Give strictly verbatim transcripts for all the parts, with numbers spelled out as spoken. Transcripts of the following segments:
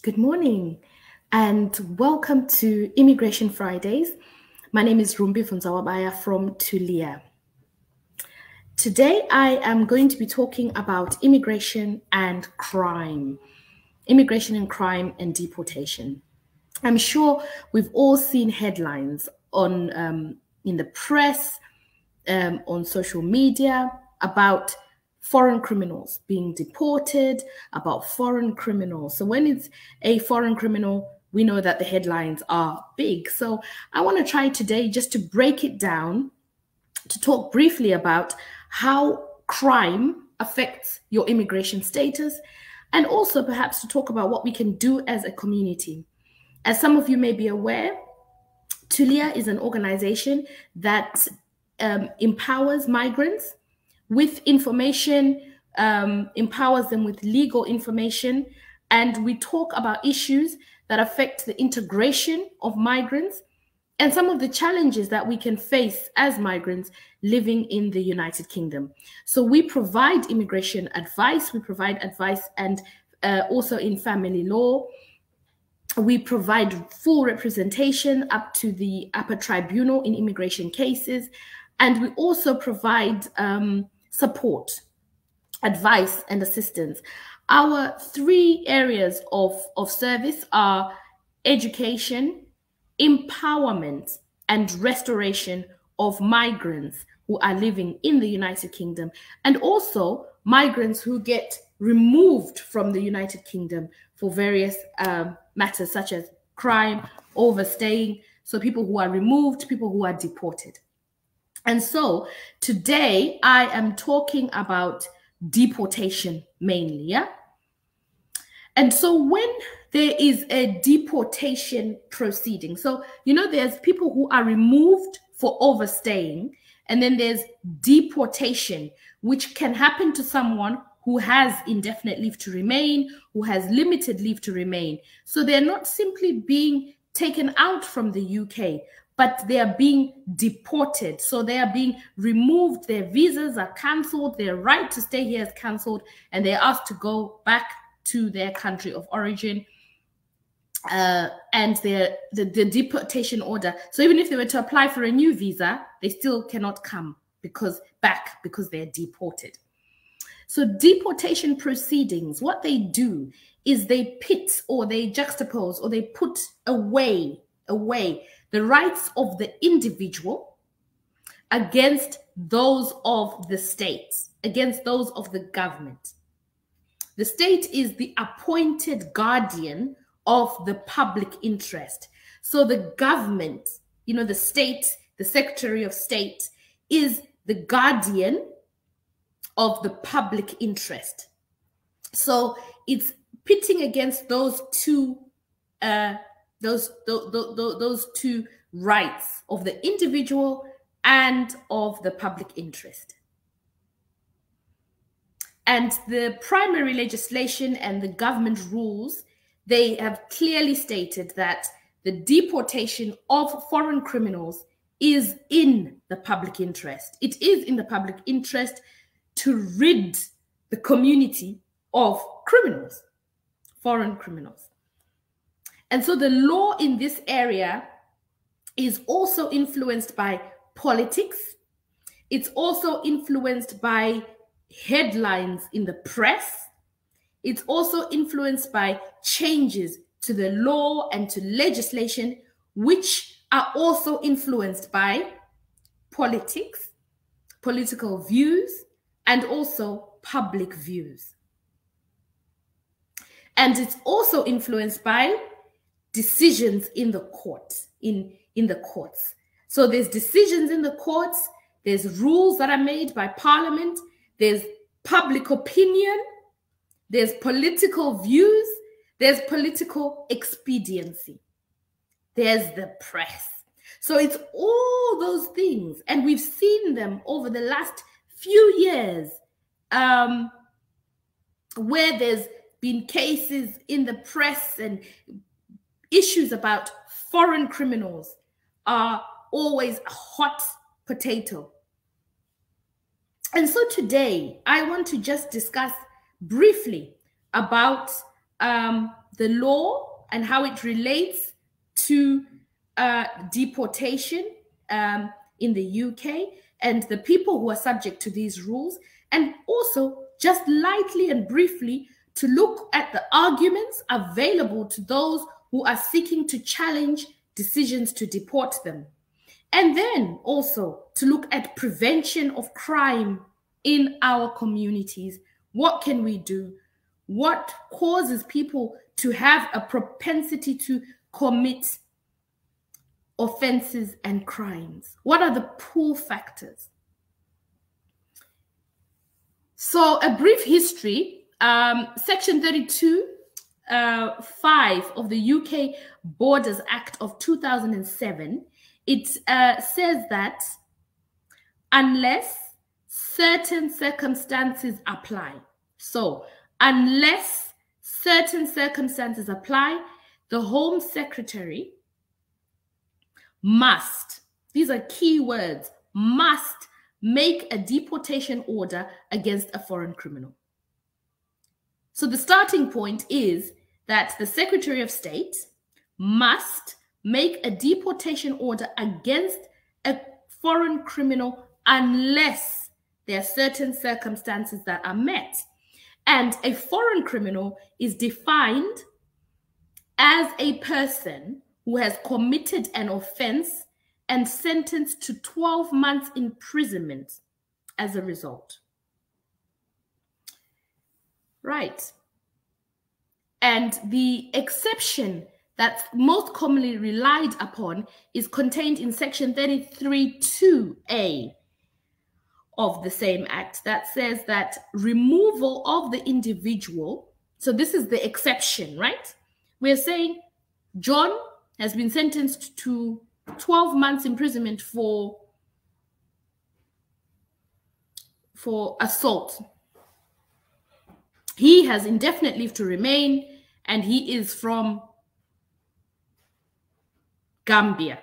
Good morning and welcome to Immigration Fridays. My name is Rumbi Funzawabaya from Tulia. Today I am going to be talking about immigration and crime, immigration and crime and deportation. I'm sure we've all seen headlines on um, in the press, um, on social media about foreign criminals being deported, about foreign criminals. So when it's a foreign criminal, we know that the headlines are big. So I want to try today just to break it down, to talk briefly about how crime affects your immigration status, and also perhaps to talk about what we can do as a community. As some of you may be aware, Tulia is an organization that um, empowers migrants with information, um, empowers them with legal information, and we talk about issues that affect the integration of migrants and some of the challenges that we can face as migrants living in the United Kingdom. So we provide immigration advice, we provide advice and uh, also in family law. We provide full representation up to the upper tribunal in immigration cases, and we also provide um, support, advice, and assistance. Our three areas of, of service are education, empowerment, and restoration of migrants who are living in the United Kingdom, and also migrants who get removed from the United Kingdom for various um, matters such as crime, overstaying, so people who are removed, people who are deported. And so today I am talking about deportation mainly, yeah? And so when there is a deportation proceeding, so, you know, there's people who are removed for overstaying, and then there's deportation, which can happen to someone who has indefinite leave to remain, who has limited leave to remain. So they're not simply being taken out from the U K, but they are being deported. So they are being removed, their visas are cancelled, their right to stay here is cancelled, and they're asked to go back to their country of origin. Uh, and their, the, the deportation order. So even if they were to apply for a new visa, they still cannot come because back because they're deported. So deportation proceedings, what they do is they pit or they juxtapose or they put away, away the rights of the individual against those of the state, against those of the government. The state is the appointed guardian of the public interest. So the government, you know, the state, the Secretary of State is the guardian of the public interest. So it's pitting against those two, uh, those, those, those, those two rights of the individual and of the public interest. And the primary legislation and the government rules, they have clearly stated that the deportation of foreign criminals is in the public interest. It is in the public interest to rid the community of criminals, foreign criminals. And so the law in this area is also influenced by politics. It's also influenced by headlines in the press. It's also influenced by changes to the law and to legislation, which are also influenced by politics, political views, and also public views. And it's also influenced by decisions in the court, in, in the courts. So there's decisions in the courts, there's rules that are made by Parliament, there's public opinion, there's political views, there's political expediency, there's the press. So it's all those things, and we've seen them over the last few years um, where there's been cases in the press and issues about foreign criminals are always a hot potato. And so today, I want to just discuss briefly about um, the law and how it relates to uh, deportation um, in the U K and the people who are subject to these rules, and also just lightly and briefly to look at the arguments available to those who are seeking to challenge decisions to deport them. And then also to look at prevention of crime in our communities. What can we do? What causes people to have a propensity to commit offenses and crimes? What are the pull factors? So a brief history, um, Section thirty-two, uh, five of the U K Borders Act of two thousand seven, it uh, says that unless certain circumstances apply, so unless certain circumstances apply, the Home Secretary must, these are key words, must make a deportation order against a foreign criminal. So the starting point is that the Secretary of State must make a deportation order against a foreign criminal unless there are certain circumstances that are met. And a foreign criminal is defined as a person who has committed an offense and sentenced to twelve months imprisonment as a result. Right. And the exception that's most commonly relied upon is contained in Section thirty-three two A of the same act that says that removal of the individual, so this is the exception, right? We're saying John has been sentenced to twelve months imprisonment for, for assault. He has indefinite leave to remain, and he is from Gambia.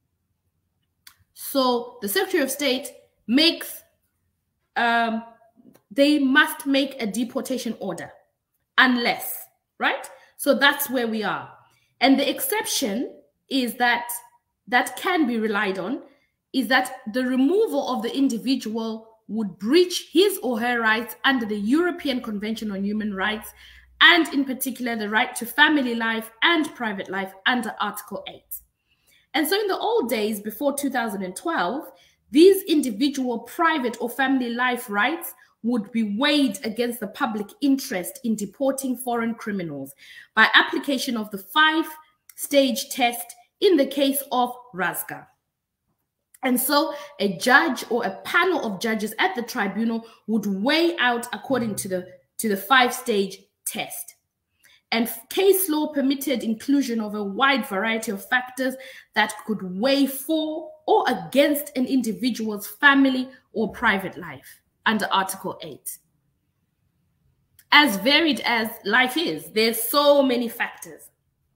So the Secretary of State makes, um, they must make a deportation order unless, right? So that's where we are. And the exception is that, that can be relied on, is that the removal of the individual would breach his or her rights under the European Convention on Human Rights, and in particular the right to family life and private life under Article eight. And so in the old days, before two thousand twelve, these individual private or family life rights would be weighed against the public interest in deporting foreign criminals by application of the five-stage test in the case of Razga. And so a judge or a panel of judges at the tribunal would weigh out according to the, to the five-stage test. And case law permitted inclusion of a wide variety of factors that could weigh for or against an individual's family or private life under Article eight. As varied as life is, there's so many factors.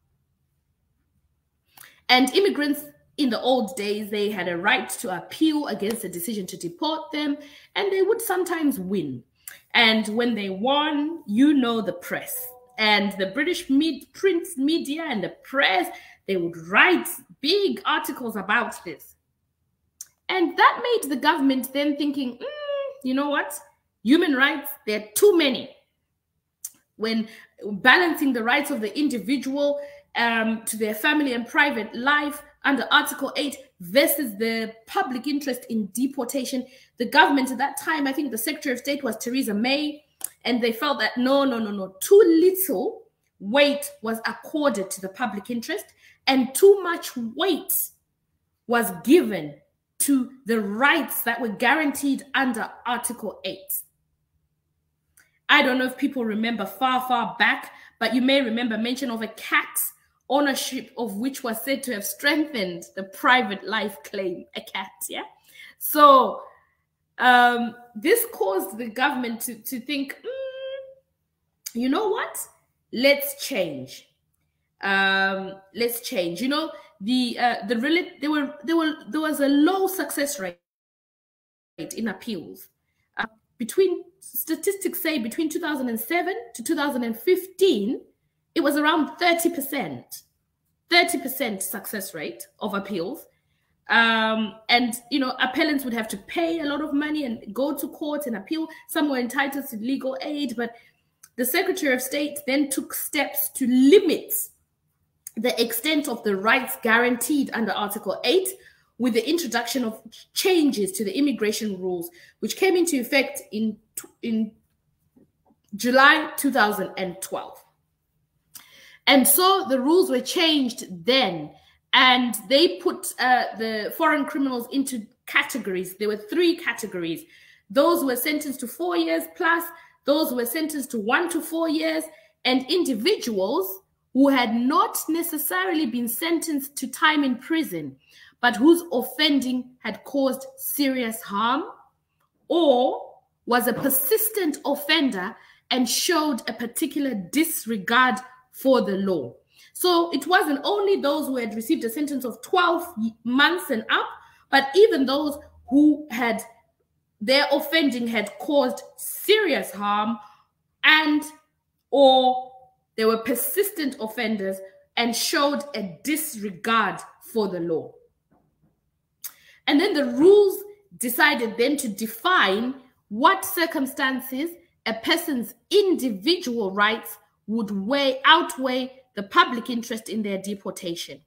And immigrants in the old days, they had a right to appeal against a decision to deport them, and they would sometimes win. And when they won, you know the press. And the British med print media and the press, they would write big articles about this. And that made the government then thinking, mm, you know what? Human rights, there are too many. When balancing the rights of the individual um, to their family and private life under Article eight versus the public interest in deportation, the government at that time, I think the Secretary of State was Theresa May, and they felt that no, no, no, no, too little weight was accorded to the public interest and too much weight was given to the rights that were guaranteed under Article eight. I don't know if people remember far, far back, but you may remember mention of a cat, ownership of which was said to have strengthened the private life claim, a cat, yeah? So um, this caused the government to, to think, mm, you know what? Let's change. Um, let's change. You know, the uh, the really there were there were there was a low success rate in appeals. Uh, between statistics say between two thousand seven to two thousand fifteen, it was around thirty percent, thirty percent success rate of appeals. Um, and, you know, appellants would have to pay a lot of money and go to court and appeal. Some were entitled to legal aid, but the Secretary of State then took steps to limit the extent of the rights guaranteed under Article eight with the introduction of changes to the immigration rules, which came into effect in, in July two thousand twelve. And so the rules were changed then, and they put uh, the foreign criminals into categories. There were three categories. Those who were sentenced to four years plus, those who were sentenced to one to four years, and individuals who had not necessarily been sentenced to time in prison, but whose offending had caused serious harm or was a persistent offender and showed a particular disregard for the law. So it wasn't only those who had received a sentence of twelve months and up, but even those who had their offending had caused serious harm and or they were persistent offenders and showed a disregard for the law. And then the rules decided then to define what circumstances a person's individual rights would weigh, outweigh the public interest in their deportation,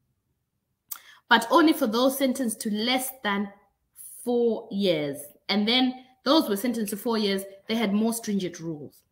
but only for those sentenced to less than four years. And then those who were sentenced to four years, they had more stringent rules.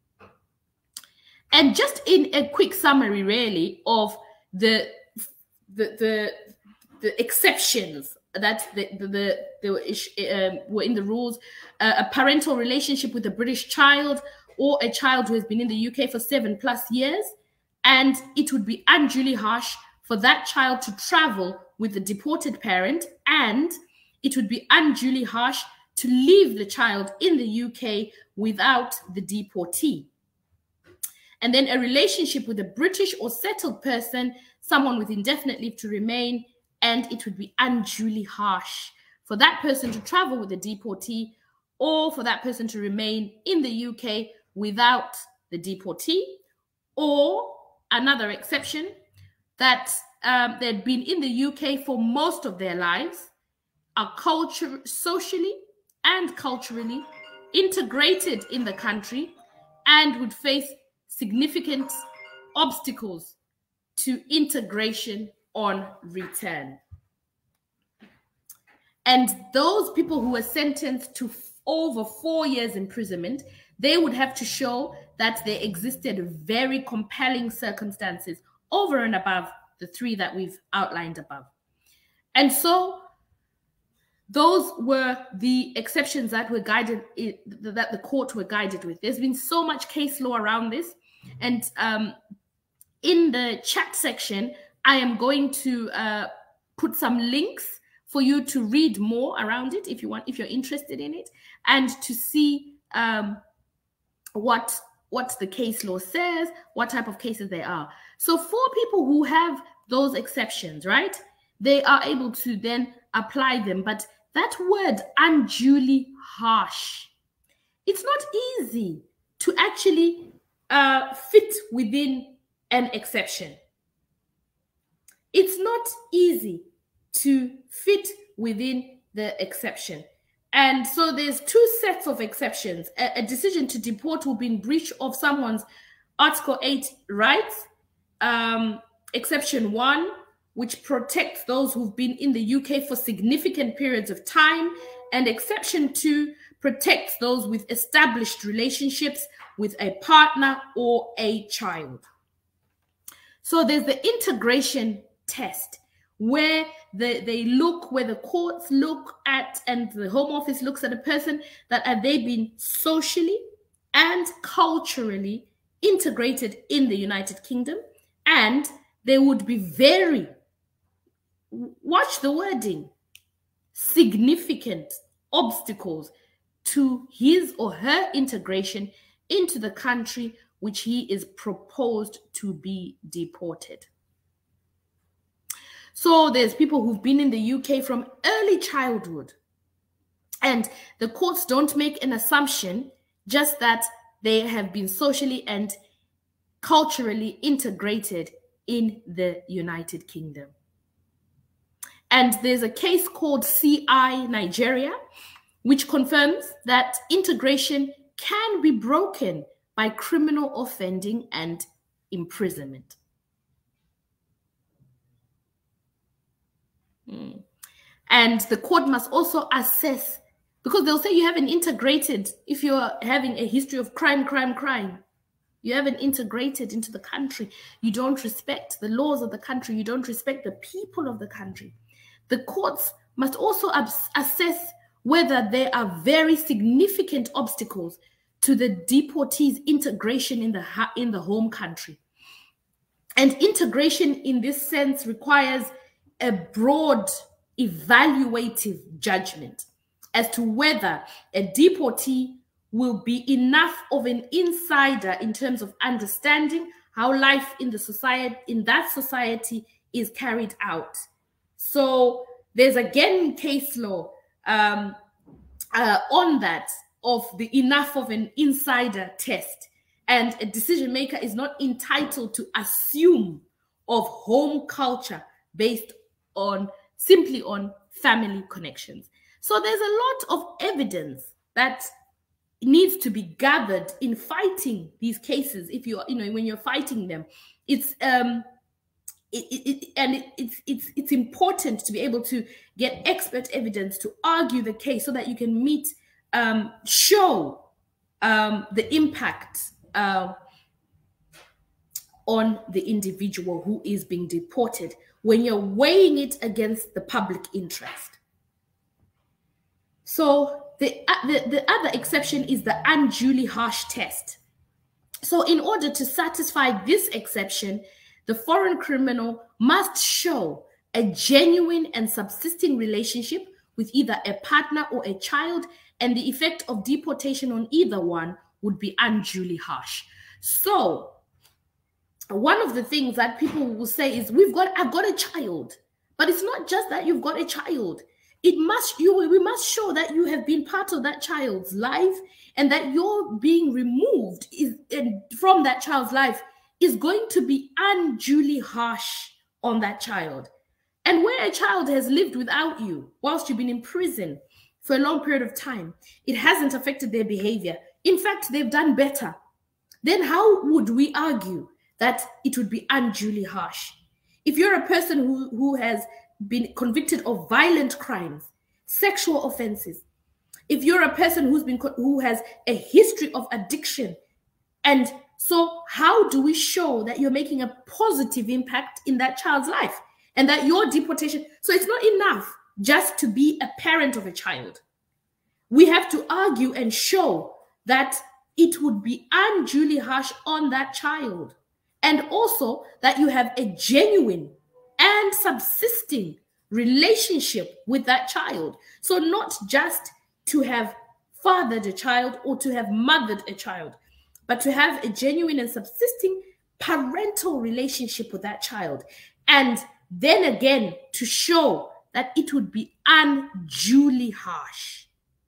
And just in a quick summary, really, of the the the, the exceptions that the, the, the, the um, were in the rules, uh, a parental relationship with a British child or a child who has been in the U K for seven plus years, and it would be unduly harsh for that child to travel with the deported parent, and it would be unduly harsh to leave the child in the U K without the deportee. And then a relationship with a British or settled person, someone with indefinite leave to remain, and it would be unduly harsh for that person to travel with a deportee or for that person to remain in the U K without the deportee. Or another exception, that um, they'd been in the U K for most of their lives, are culture, socially and culturally integrated in the country, and would face significant obstacles to integration on return. And those people who were sentenced to over four years imprisonment, they would have to show that there existed very compelling circumstances over and above the three that we've outlined above. And so those were the exceptions that were guided, that the court were guided with. There's been so much case law around this. And um, in the chat section, I am going to uh, put some links for you to read more around it if you want, if you're interested in it, and to see um, what, what the case law says, what type of cases they are. So for people who have those exceptions, right, they are able to then apply them. But that word unduly harsh, it's not easy to actually uh, fit within an exception. It's not easy to fit within the exception. And so there's two sets of exceptions. A, a decision to deport will be in breach of someone's Article eight rights. Um, exception one, which protects those who've been in the U K for significant periods of time. And exception two protects those with established relationships with a partner or a child. So there's the integration test, where the, they look, where the courts look at and the Home Office looks at a person, that have they been socially and culturally integrated in the United Kingdom, and they would be very, watch the wording, significant obstacles to his or her integration into the country which he is proposed to be deported. So there's people who've been in the U K from early childhood, and the courts don't make an assumption just that they have been socially and culturally integrated in the United Kingdom. And there's a case called C I Nigeria, which confirms that integration can be broken by criminal offending and imprisonment. Mm. And the court must also assess, because they'll say you haven't integrated, if you're having a history of crime, crime, crime, you haven't integrated into the country, you don't respect the laws of the country, you don't respect the people of the country. The courts must also assess whether there are very significant obstacles to the deportee's integration in the, in the home country. And integration in this sense requires a broad evaluative judgment as to whether a deportee will be enough of an insider in terms of understanding how life in the society, in that society, is carried out. So there's again case law um, uh, on that of the enough of an insider test, and a decision maker is not entitled to assume of home culture based on simply on family connections. So there's a lot of evidence that needs to be gathered in fighting these cases. If you're, you know, when you're fighting them, it's um, it, it, it, and it, it's it's it's important to be able to get expert evidence to argue the case so that you can meet, um, show um, the impact uh, on the individual who is being deported when you're weighing it against the public interest. So the, the, the other exception is the unduly harsh test. So in order to satisfy this exception, the foreign criminal must show a genuine and subsisting relationship with either a partner or a child, and the effect of deportation on either one would be unduly harsh. So one of the things that people will say is, we've got, I've got a child, but it's not just that you've got a child. It must, you, we must show that you have been part of that child's life, and that your being removed is, in, from that child's life is going to be unduly harsh on that child. And where a child has lived without you whilst you've been in prison for a long period of time, it hasn't affected their behavior. In fact, they've done better. Then how would we argue that it would be unduly harsh? If you're a person who, who has been convicted of violent crimes, sexual offenses, if you're a person who's been who has a history of addiction, and so how do we show that you're making a positive impact in that child's life and that your deportation, so it's not enough just to be a parent of a child. We have to argue and show that it would be unduly harsh on that child, and also that you have a genuine and subsisting relationship with that child. So not just to have fathered a child or to have mothered a child, but to have a genuine and subsisting parental relationship with that child. And then again, to show that it would be unduly harsh.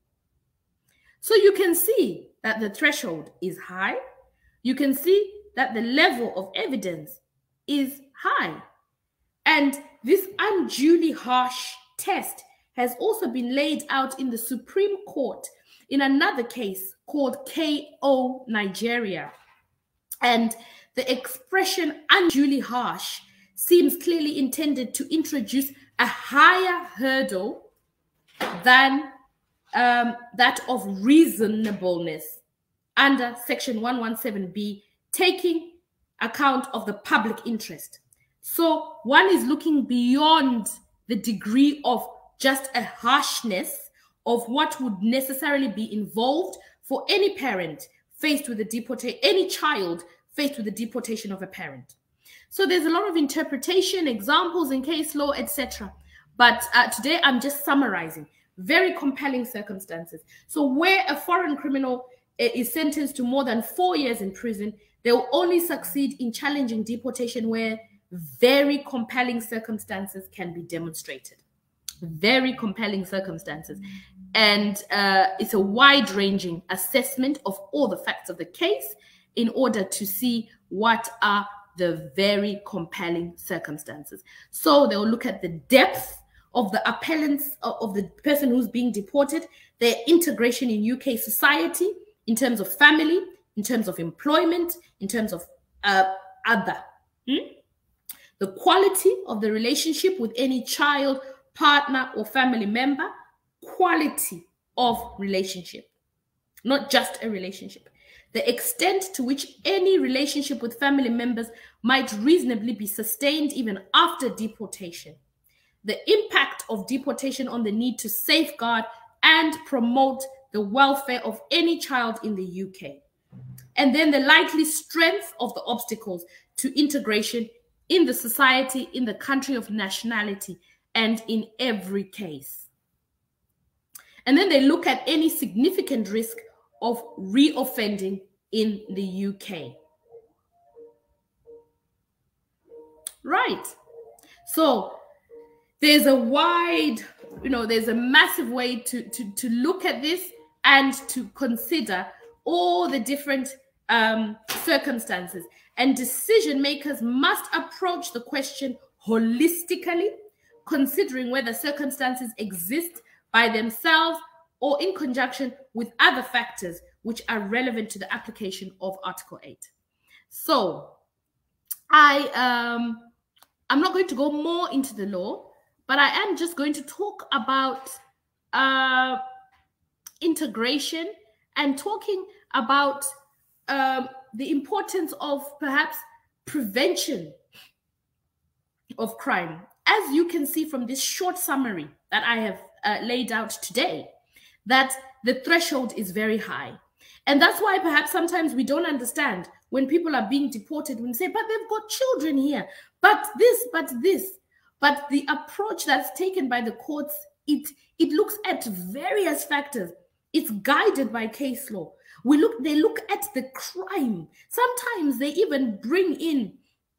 So you can see that the threshold is high. You can see that the level of evidence is high. And this unduly harsh test has also been laid out in the Supreme Court in another case called K O Nigeria. And the expression unduly harsh seems clearly intended to introduce a higher hurdle than um, that of reasonableness under Section one seventeen B, taking account of the public interest. So one is looking beyond the degree of just a harshness of what would necessarily be involved for any parent faced with the deportation, any child faced with the deportation of a parent. So there's a lot of interpretation, examples in case law, et cetera. But uh, today I'm just summarizing very compelling circumstances. So where a foreign criminal uh, is sentenced to more than four years in prison, they will only succeed in challenging deportation where very compelling circumstances can be demonstrated. Very compelling circumstances. And uh, it's a wide-ranging assessment of all the facts of the case in order to see what are the very compelling circumstances. So they'll look at the depth of the appellants, of the person who's being deported, their integration in U K society, in terms of family, in terms of employment, in terms of uh, other. Hmm? The quality of the relationship with any child, partner, or family member, quality of relationship, not just a relationship. The extent to which any relationship with family members might reasonably be sustained even after deportation. The impact of deportation on the need to safeguard and promote the welfare of any child in the U K. And then the likely strength of the obstacles to integration in the society, in the country of nationality, and in every case. And then they look at any significant risk of reoffending in the U K. Right. So there's a wide, you know, there's a massive way to, to, to look at this and to consider all the different um, circumstances. And decision makers must approach the question holistically, considering whether circumstances exist by themselves or in conjunction with other factors which are relevant to the application of Article eight. So I, um, I'm not going to go more into the law, but I am just going to talk about uh, integration and talking about um, the importance of perhaps prevention of crime. As you can see from this short summary that I have uh, laid out today, that the threshold is very high. And that's why perhaps sometimes we don't understand when people are being deported, when we say, but they've got children here, but this, but this. But the approach that's taken by the courts, it, it looks at various factors. It's guided by case law. We look, they look at the crime. Sometimes they even bring in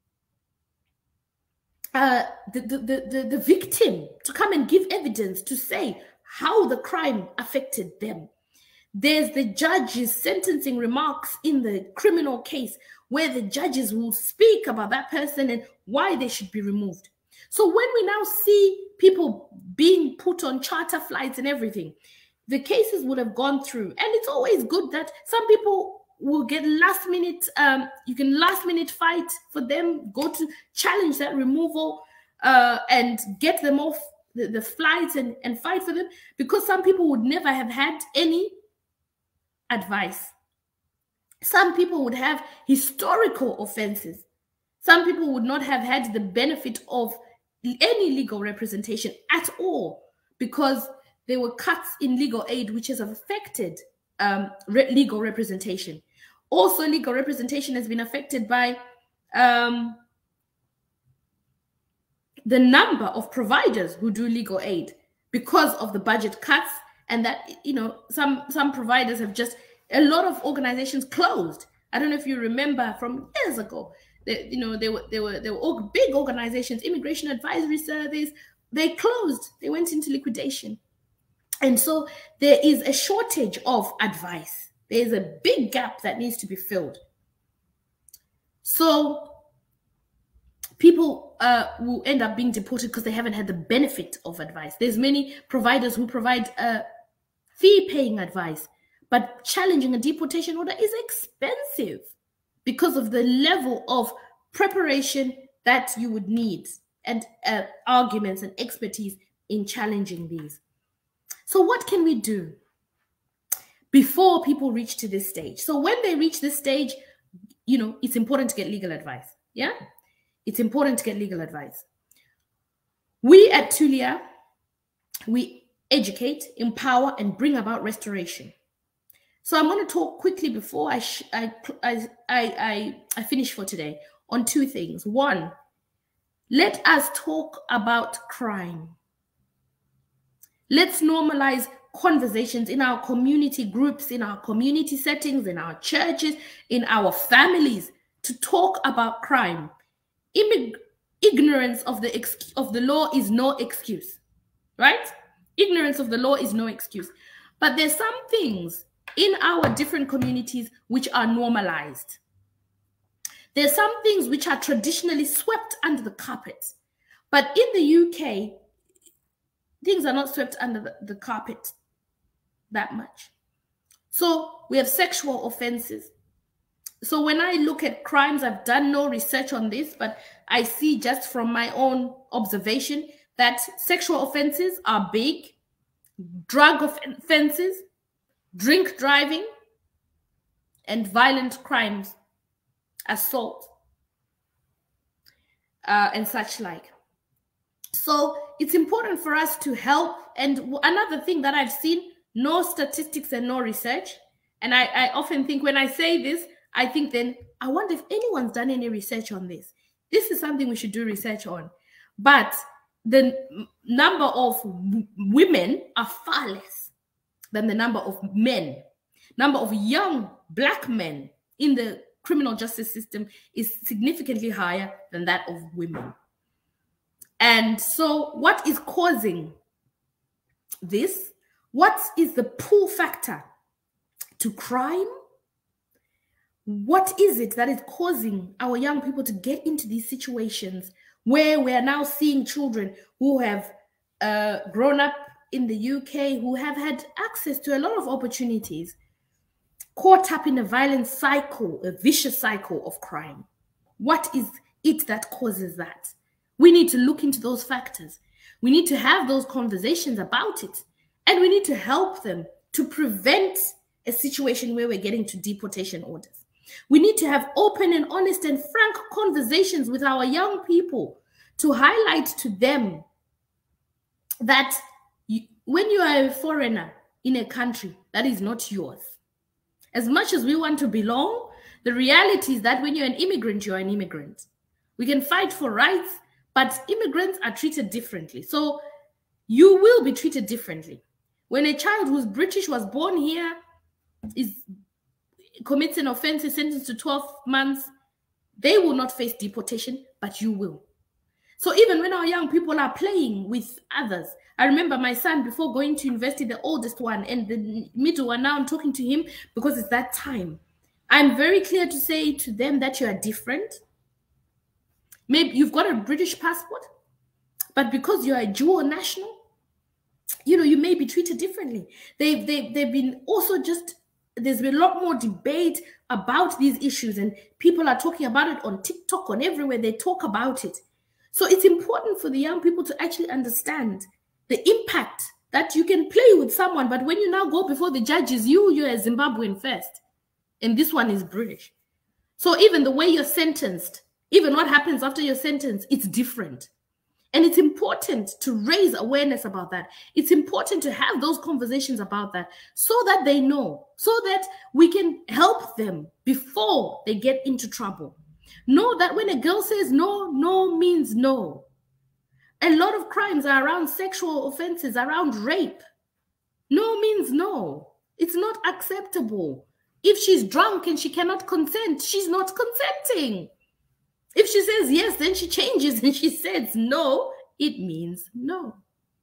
uh, the, the, the, the victim to come and give evidence to say how the crime affected them. There's the judge's sentencing remarks in the criminal case where the judges will speak about that person and why they should be removed. So when we now see people being put on charter flights and everything, the cases would have gone through. And it's always good that some people will get last minute, um, you can last minute fight for them, go to challenge that removal uh, and get them off the, the flights and, and fight for them, because some people would never have had any advice. Some people would have historical offenses. Some people would not have had the benefit of any legal representation at all, because there were cuts in legal aid which has affected um, re legal representation. Also, legal representation has been affected by um, the number of providers who do legal aid because of the budget cuts, and that, you know, some some providers have just, a lot of organizations closed. I don't know if you remember from years ago, that, you know, they were they were they were big organizations, Immigration Advisory Service, they closed, they went into liquidation. And so there is a shortage of advice. There's a big gap that needs to be filled. So people uh, will end up being deported because they haven't had the benefit of advice. There's many providers who provide uh, fee-paying advice, but challenging a deportation order is expensive because of the level of preparation that you would need and uh, arguments and expertise in challenging these. So what can we do before people reach to this stage? So when they reach this stage, you know, it's important to get legal advice. Yeah, it's important to get legal advice. We at Tulia, we educate, empower, and bring about restoration. So I'm going to talk quickly before I, sh I, I, I, I finish for today on two things. One, let us talk about crime. Let's normalize conversations in our community groups, in our community settings, in our churches, in our families, to talk about crime. Immig ignorance of the, ex of the law is no excuse, right? Ignorance of the law is no excuse. But there's some things in our different communities which are normalized. There's some things which are traditionally swept under the carpet. But in the U K, things are not swept under the, the carpet that much. So we have sexual offenses. So when I look at crimes, I've done no research on this, but I see just from my own observation that sexual offenses are big, drug offenses, drink driving, and violent crimes, assault, uh, and such like. So it's important for us to help. And another thing that I've seen, no statistics and no research. And I, I often think when I say this, I think then, I wonder if anyone's done any research on this. This is something we should do research on. But the number of women are far less than the number of men. Number of young black men in the criminal justice system is significantly higher than that of women. And so what is causing this? What is the pull factor to crime? What is it that is causing our young people to get into these situations where we are now seeing children who have uh, grown up in the U K, who have had access to a lot of opportunities, caught up in a violent cycle, a vicious cycle of crime? What is it that causes that? We need to look into those factors. We need to have those conversations about it. And we need to help them to prevent a situation where we're getting to deportation orders. We need to have open and honest and frank conversations with our young people to highlight to them that you, when you are a foreigner in a country that is not yours, as much as we want to belong, the reality is that when you're an immigrant, you're an immigrant. We can fight for rights, but immigrants are treated differently. So you will be treated differently. When a child who's British was born here, is commits an offense, is sentenced to twelve months, they will not face deportation, but you will. So even when our young people are playing with others, I remember my son before going to university, the oldest one and the middle one, now I'm talking to him because it's that time. I'm very clear to say to them that you are different. Maybe you've got a British passport, but because you're a dual national, you know, you may be treated differently. They've, they've, they've been also just, there's been a lot more debate about these issues, and people are talking about it on TikTok, on everywhere, they talk about it. So it's important for the young people to actually understand the impact that you can play with someone, but when you now go before the judges, you, you're a Zimbabwean first, and this one is British. So even the way you're sentenced, even what happens after your sentence, it's different. And it's important to raise awareness about that. It's important to have those conversations about that so that they know, so that we can help them before they get into trouble. Know that when a girl says no, no means no. A lot of crimes are around sexual offenses, around rape. No means no. It's not acceptable. If she's drunk and she cannot consent, she's not consenting. If she says yes, then she changes and she says no, it means no.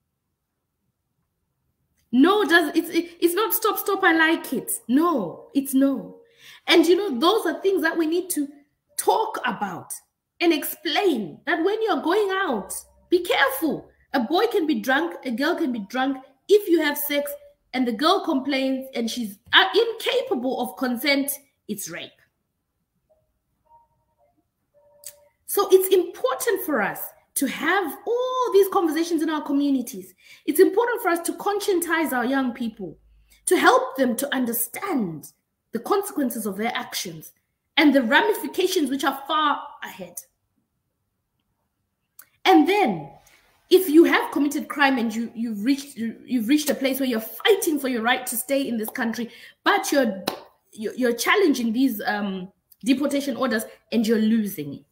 No, does it's it, it's not stop, stop, I like it. No, it's no. And you know, those are things that we need to talk about and explain, that when you're going out, be careful. A boy can be drunk, a girl can be drunk. If you have sex and the girl complains and she's incapable of consent, it's rape. So it's important for us to have all these conversations in our communities. It's important for us to conscientize our young people, to help them to understand the consequences of their actions and the ramifications which are far ahead. And then, if you have committed crime and you, you've reached you've reached a place where you're fighting for your right to stay in this country, but you're you're, you're challenging these um, deportation orders and you're losing it.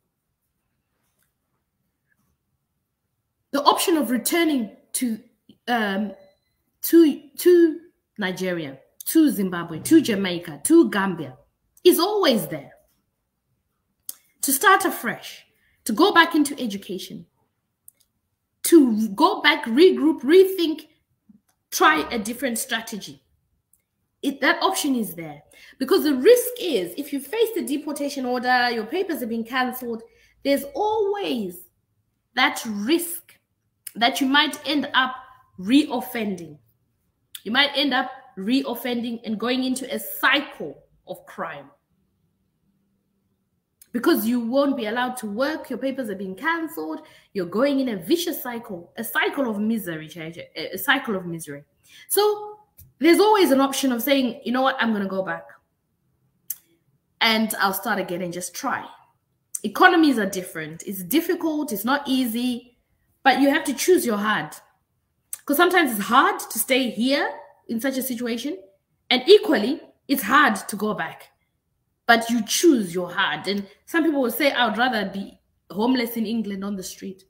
The option of returning to um, to to Nigeria, to Zimbabwe, to Jamaica, to Gambia is always there. To start afresh, to go back into education, to go back, regroup, rethink, try a different strategy. it, that option is there. Because the risk is, if you face the deportation order, your papers have been cancelled, there's always that risk that you might end up reoffending. You might end up reoffending and going into a cycle of crime. Because you won't be allowed to work, your papers are being cancelled, you're going in a vicious cycle, a cycle of misery, a cycle of misery. So there's always an option of saying, you know what, I'm going to go back and I'll start again and just try. Economies are different. It's difficult, it's not easy, but you have to choose your hard. Because sometimes it's hard to stay here in such a situation, and equally, it's hard to go back. But you choose your hard. And some people will say, I would rather be homeless in England on the street.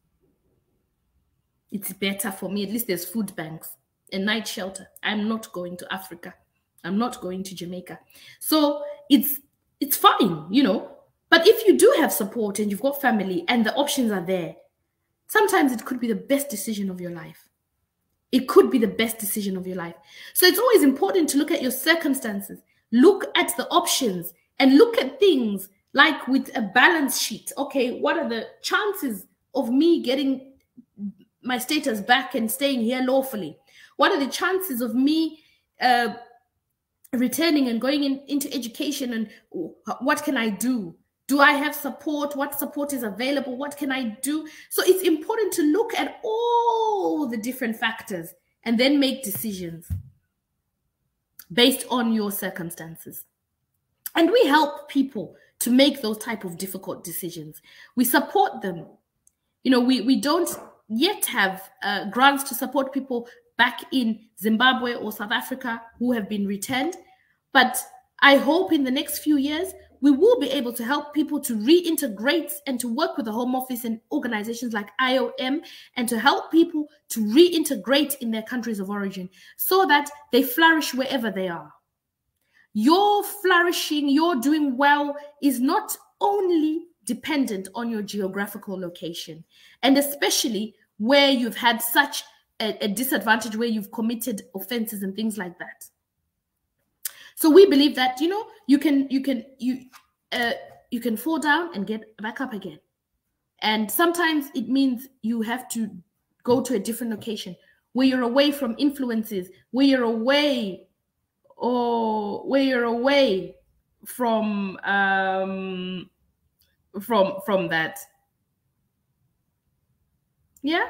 It's better for me. At least there's food banks and night shelter. I'm not going to Africa. I'm not going to Jamaica. So it's it's fine, you know. But if you do have support and you've got family and the options are there, sometimes it could be the best decision of your life. It could be the best decision of your life. So it's always important to look at your circumstances, look at the options, and look at things like with a balance sheet. Okay, what are the chances of me getting my status back and staying here lawfully? What are the chances of me uh, returning and going in, into education? And what can I do? Do I have support? What support is available? What can I do? So it's important to look at all the different factors and then make decisions based on your circumstances. And we help people to make those type of difficult decisions. We support them. You know, we, we don't yet have uh, grants to support people back in Zimbabwe or South Africa who have been returned. But I hope in the next few years, we will be able to help people to reintegrate and to work with the Home Office and organizations like I O M and to help people to reintegrate in their countries of origin so that they flourish wherever they are. Your flourishing, your doing well is not only dependent on your geographical location, and especially where you've had such a, a disadvantage, where you've committed offenses and things like that. So we believe that, you know, you can you can you uh, you can fall down and get back up again. And sometimes it means you have to go to a different location where you're away from influences, where you're away or where you're away from um from from that. Yeah.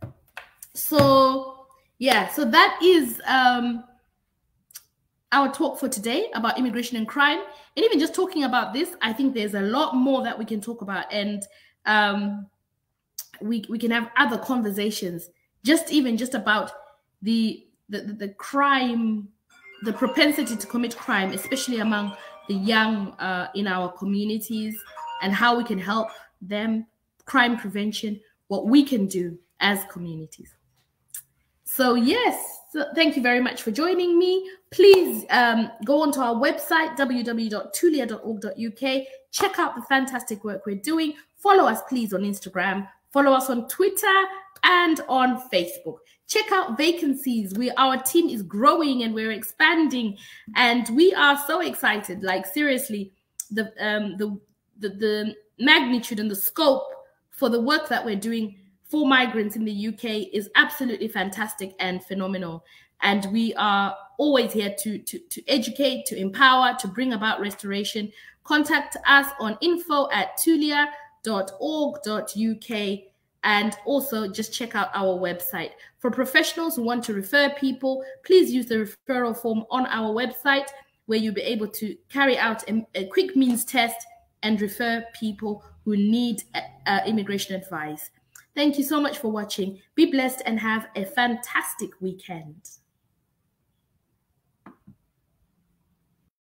So yeah, so that is um our talk for today about immigration and crime. And even just talking about this, I think there's a lot more that we can talk about, and um we we can have other conversations, just even just about the the, the crime, the propensity to commit crime, especially among the young uh, in our communities, and how we can help them, crime prevention, what we can do as communities. So yes, so thank you very much for joining me. Please um, go onto our website, w w w dot tulia dot org dot u k. Check out the fantastic work we're doing. Follow us, please, on Instagram. Follow us on Twitter and on Facebook. Check out vacancies. We, our team is growing and we're expanding, and we are so excited. Like seriously, the um, the, the the magnitude and the scope for the work that we're doing for migrants in the U K is absolutely fantastic and phenomenal. And we are always here to to to educate, to empower, to bring about restoration. Contact us on info at tulia dot org dot u k. And also just check out our website. For professionals who want to refer people, please use the referral form on our website, where you'll be able to carry out a, a quick means test and refer people who need uh, immigration advice. Thank you so much for watching. Be blessed and have a fantastic weekend.